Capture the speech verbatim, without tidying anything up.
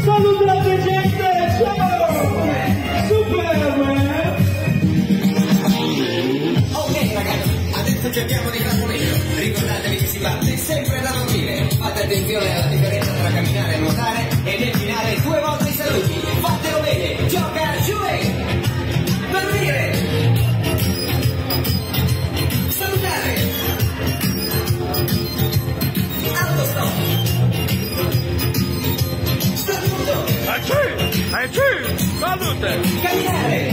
Salutate gente, ciao! Super, man! Ok ragazzi, adesso cerchiamo di far meglio. Ricordatevi che si parte sempre da dormire. Fate attenzione alla differenza tra camminare e nuotare e nel finale due volte i saluti. Fatelo bene, gioca, jouer! Dormire! Salutare! Autostop! Saluto! E ci! E ci! Salute! Camminare!